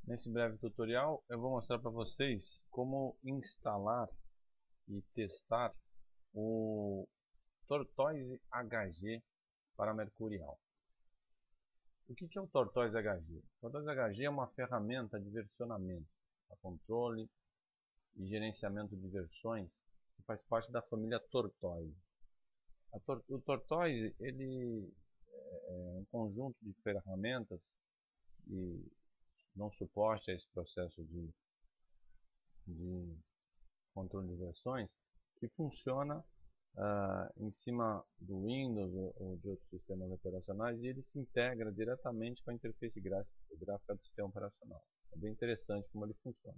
Nesse breve tutorial eu vou mostrar para vocês como instalar e testar o Tortoise HG para Mercurial. O que é o Tortoise HG? O Tortoise HG é uma ferramenta de versionamento, para controle e gerenciamento de versões que faz parte da família Tortoise. O Tortoise ele é um conjunto de ferramentas que dão suporte a esse processo de controle de versões que funciona em cima do Windows ou de outros sistemas operacionais, e ele se integra diretamente com a interface gráfica do sistema operacional. É bem interessante como ele funciona.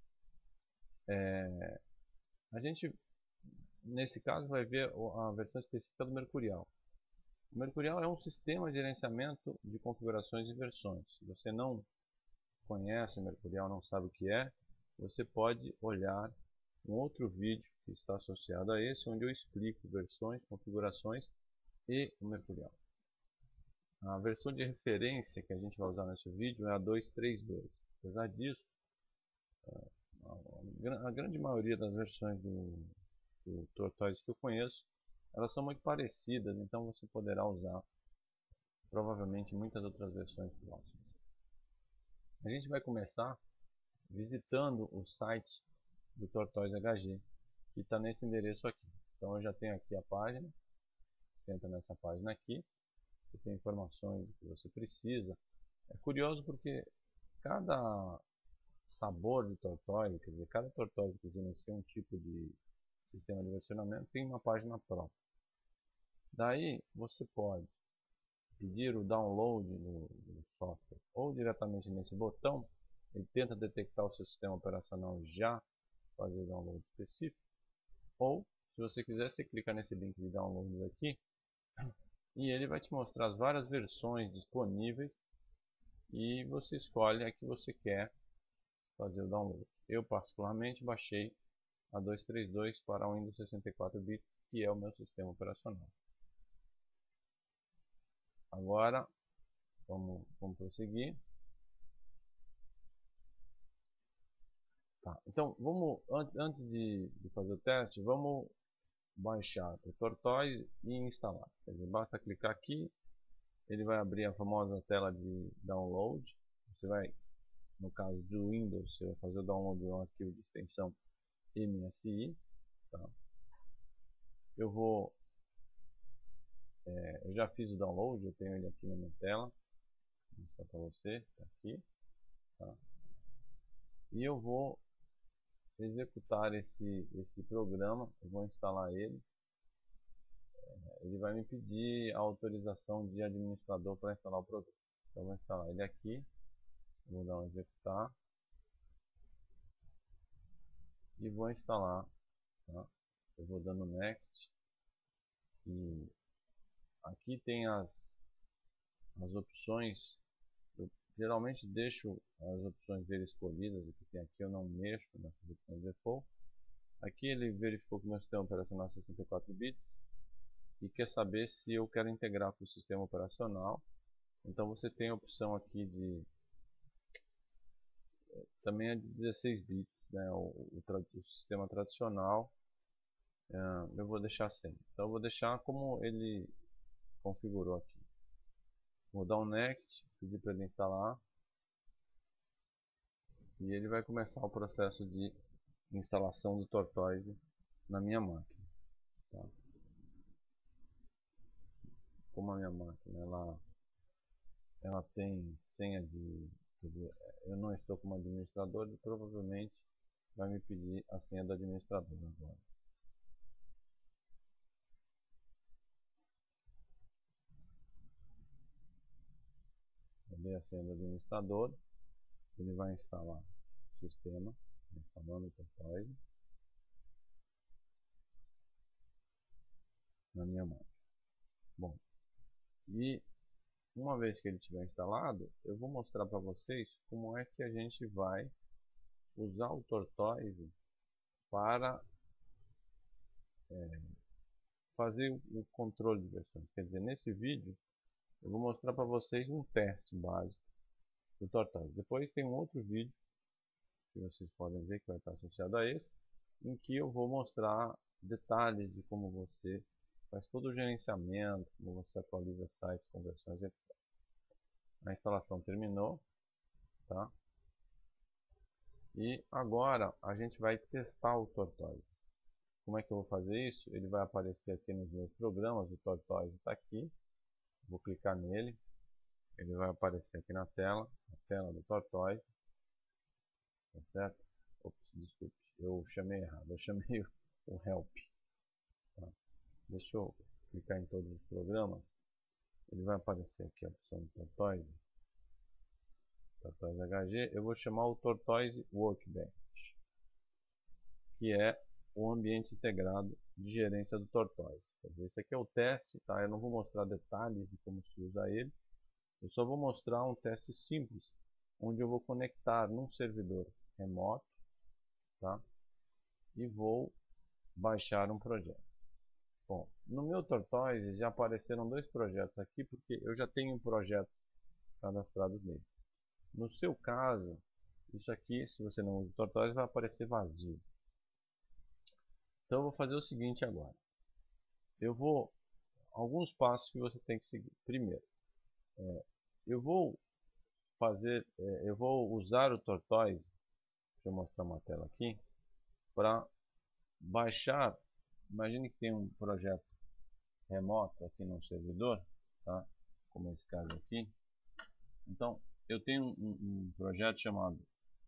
A gente, nesse caso, vai ver a versão específica do Mercurial. O Mercurial é um sistema de gerenciamento de configurações e versões. Se você não conhece o Mercurial, não sabe o que é, você pode olhar um outro vídeo que está associado a esse, onde eu explico versões, configurações e o Mercurial. A versão de referência que a gente vai usar nesse vídeo é a 2.3.2. Apesar disso, a grande maioria das versões do Tortoise que eu conheço, elas são muito parecidas, então você poderá usar provavelmente muitas outras versões próximas. A gente vai começar visitando o site do Tortoise HG, que está nesse endereço aqui. Então eu já tenho aqui a página, você entra nessa página aqui, você tem informações do que você precisa. É curioso porque cada sabor de Tortoise, quer dizer, cada Tortoise que inicia um tipo de sistema de versionamento tem uma página própria. Daí você pode pedir o download do software ou diretamente nesse botão, ele tenta detectar o seu sistema operacional já, fazer o download específico, ou se você quiser, você clica nesse link de download aqui e ele vai te mostrar as várias versões disponíveis e você escolhe a que você quer fazer o download. Eu particularmente baixei a 2.3.2 para o Windows 64 bits, que é o meu sistema operacional. Agora vamos prosseguir. Tá, então antes de fazer o teste, vamos baixar o Tortoise e instalar. Quer dizer, basta clicar aqui, ele vai abrir a famosa tela de download. Você vai, no caso do Windows, você vai fazer o download de um arquivo de extensão MSI. Tá? Eu já fiz o download, eu tenho ele aqui na minha tela. Vou mostrar para você, tá aqui. Tá? E eu vou executar esse programa, eu vou instalar ele. Ele vai me pedir a autorização de administrador para instalar o produto. Então eu vou instalar ele aqui, vou dar um executar e vou instalar. Tá? Eu vou dando next e aqui tem as opções. Eu geralmente deixo as opções dele escolhidas, o que tem aqui eu não mexo nessas opções default. Aqui ele verificou que meu sistema operacional é 64 bits e quer saber se eu quero integrar para o sistema operacional. Então você tem a opção aqui de também é de 16 bits, né? O sistema tradicional eu vou deixar sem. Então eu vou deixar como ele configurou aqui. Vou dar um next, pedir para ele instalar e ele vai começar o processo de instalação do Tortoise na minha máquina. Tá? Como a minha máquina ela tem senha de, quer dizer, eu não estou como administrador, ele provavelmente vai me pedir a senha do administrador agora. Eu dei a senha do administrador, ele vai instalar o sistema, instalando o Tortoise na minha máquina. Bom, e uma vez que ele estiver instalado, eu vou mostrar para vocês como é que a gente vai usar o Tortoise para fazer o controle de versões. Quer dizer, nesse vídeo eu vou mostrar para vocês um teste básico do Tortoise. Depois tem um outro vídeo que vocês podem ver que vai estar associado a esse, em que eu vou mostrar detalhes de como você faz todo o gerenciamento, como você atualiza sites, conversões, etc. A instalação terminou, tá? E agora a gente vai testar o Tortoise. Como é que eu vou fazer isso? Ele vai aparecer aqui nos meus programas, o Tortoise está aqui. Vou clicar nele, ele vai aparecer aqui na tela do Tortoise, tá certo? Ops, desculpe, eu chamei errado, eu chamei o Help. Tá? Deixa eu clicar em todos os programas, ele vai aparecer aqui a opção do Tortoise, Tortoise HG, eu vou chamar o Tortoise Workbench, que é o ambiente integrado de gerência do Tortoise. Esse aqui é o teste, tá? Eu não vou mostrar detalhes de como se usa ele, eu só vou mostrar um teste simples, onde eu vou conectar num servidor remoto, tá? E vou baixar um projeto. Bom, no meu Tortoise já apareceram dois projetos aqui, porque eu já tenho um projeto cadastrado nele. No seu caso, isso aqui, se você não usa o Tortoise, vai aparecer vazio. Então eu vou fazer o seguinte agora. Alguns passos que você tem que seguir. Primeiro, eu vou usar o Tortoise, deixa eu mostrar uma tela aqui, para baixar. Imagine que tem um projeto remoto aqui no servidor, tá? Como esse caso aqui. Então, eu tenho um projeto chamado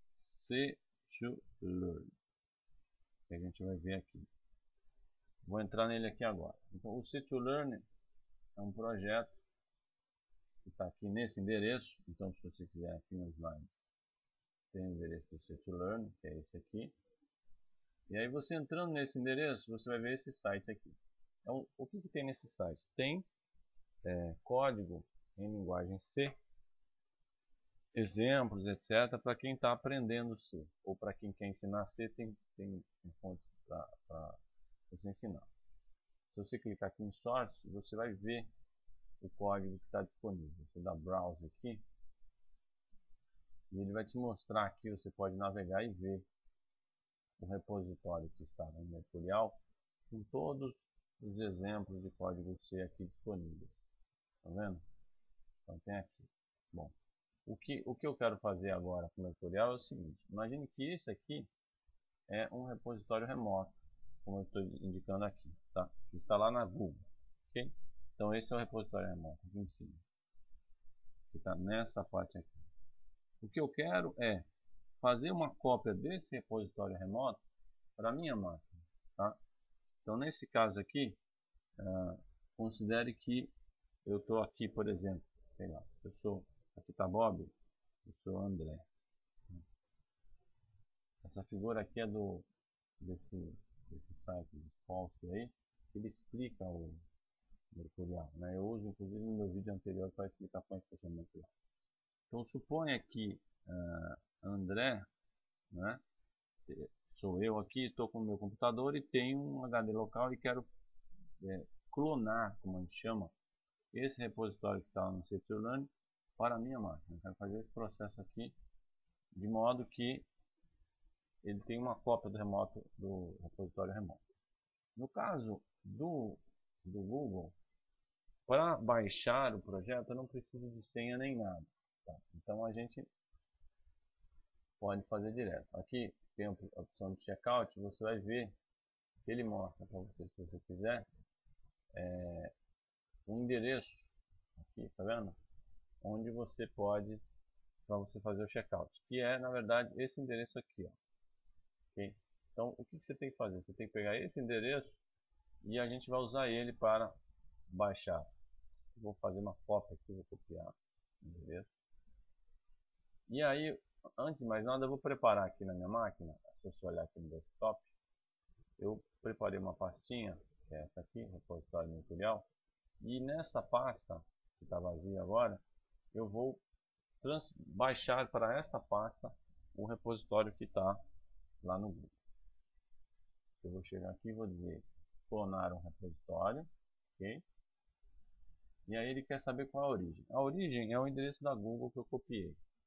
C2Learn, que a gente vai ver aqui. Vou entrar nele aqui agora. Então, o C2Learn é um projeto que está aqui nesse endereço. Então, se você quiser aqui nos slides, tem o endereço do C2Learn, que é esse aqui. E aí, você entrando nesse endereço, você vai ver esse site aqui. Então, o que tem nesse site? Tem código em linguagem C, exemplos, etc., para quem está aprendendo C, ou para quem quer ensinar C, tem fontes para você ensinar. Se você clicar aqui em Source, você vai ver o código que está disponível. Você dá Browse aqui, e ele vai te mostrar aqui, você pode navegar e ver o repositório que está no Mercurial, com todos os exemplos de código C aqui disponíveis. Tá vendo? Então tem aqui. Bom, o que eu quero fazer agora com o Mercurial é o seguinte. Imagine que esse aqui é um repositório remoto, como eu estou indicando aqui, tá? Que está lá na Google, ok? Então esse é o repositório remoto aqui em cima, que está nessa parte aqui. O que eu quero é fazer uma cópia desse repositório remoto para a minha máquina, tá? Então nesse caso aqui, considere que eu estou aqui, por exemplo, sei lá, aqui está Bob, eu sou André. Essa figura aqui é desse site de False aí, que ele explica o Mercurial, né? Eu uso inclusive no meu vídeo anterior para explicar como é que funciona o Mercurial. Então suponha que André, né, sou eu aqui, estou com o meu computador e tenho um HD local e quero clonar, como a gente chama, esse repositório que está no C2Learn para a minha máquina. Eu quero fazer esse processo aqui de modo que ele tem uma cópia do repositório remoto. No caso do Google, para baixar o projeto eu não preciso de senha nem nada. Tá? Então a gente pode fazer direto. Aqui tem a opção de checkout, você vai ver que ele mostra para você, se você quiser, um endereço aqui, tá vendo? Onde você pode, para você fazer o checkout, que é na verdade esse endereço aqui, ó. Okay? Então o que você tem que fazer? Você tem que pegar esse endereço e a gente vai usar ele para baixar. Vou fazer uma cópia aqui, vou copiar o endereço. E aí, antes de mais nada, eu vou preparar aqui na minha máquina. Se você olhar aqui no desktop, eu preparei uma pastinha, que é essa aqui, repositório Mercurial. E nessa pasta, que está vazia agora, eu vou baixar para essa pasta o repositório que está lá no Google. Eu vou chegar aqui e vou dizer clonar um repositório, ok? E aí ele quer saber qual é a origem. A origem é o endereço da Google que eu copiei.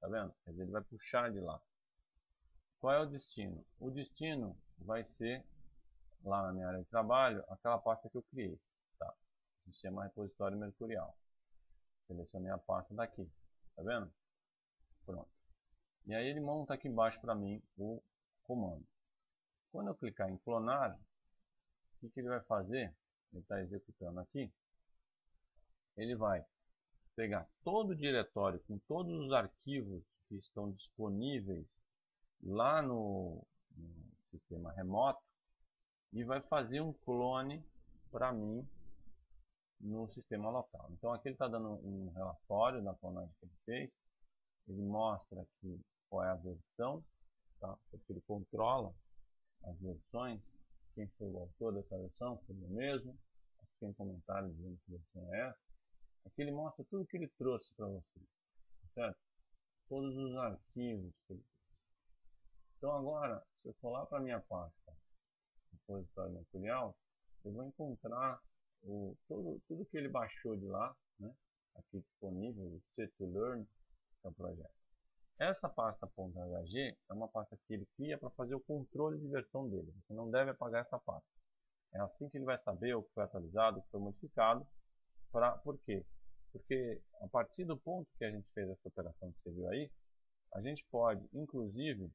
Tá vendo? Quer dizer, ele vai puxar de lá. Qual é o destino? O destino vai ser, lá na minha área de trabalho, aquela pasta que eu criei. Tá? Se chama repositório mercurial. Selecionei a pasta daqui. Tá vendo? Pronto. E aí ele monta aqui embaixo para mim o comando. Quando eu clicar em clonar, o que ele vai fazer? Ele está executando aqui. Ele vai pegar todo o diretório com todos os arquivos que estão disponíveis lá no sistema remoto e vai fazer um clone para mim no sistema local. Então aqui ele está dando um relatório da clonagem que ele fez. Ele mostra aqui qual é a versão, tá? Porque ele controla as versões. Quem foi o autor dessa versão foi eu mesmo. Aqui tem comentário dizendo que versão é essa. Aqui ele mostra tudo que ele trouxe para você, certo? Todos os arquivos que ele trouxe. Então agora, se eu for lá para a minha pasta, repositório mercurial, eu vou encontrar tudo que ele baixou de lá, né? Aqui disponível, o C2Learn, que é o projeto. Essa pasta .hg é uma pasta que ele cria para fazer o controle de versão dele. Você não deve apagar essa pasta. É assim que ele vai saber o que foi atualizado, o que foi modificado. Por quê? Porque a partir do ponto que a gente fez essa operação que você viu aí, a gente pode, inclusive,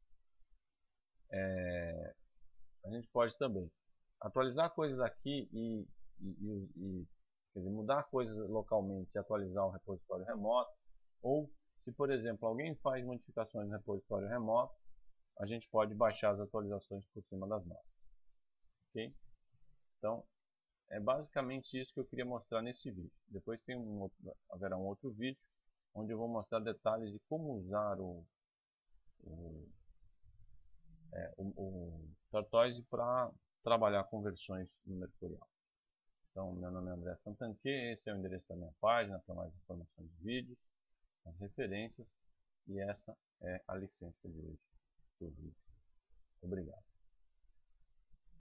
a gente pode também atualizar coisas aqui quer dizer, mudar coisas localmente e atualizar o repositório remoto. Ou, se por exemplo, alguém faz modificações no repositório remoto, a gente pode baixar as atualizações por cima das nossas. Ok? Então, é basicamente isso que eu queria mostrar nesse vídeo. Depois haverá um outro vídeo onde eu vou mostrar detalhes de como usar o Tortoise para trabalhar com versões no Mercurial. Então, meu nome é André Santanque, esse é o endereço da minha página para mais informações de vídeos, as referências, e essa é a licença de hoje do vídeo. Obrigado.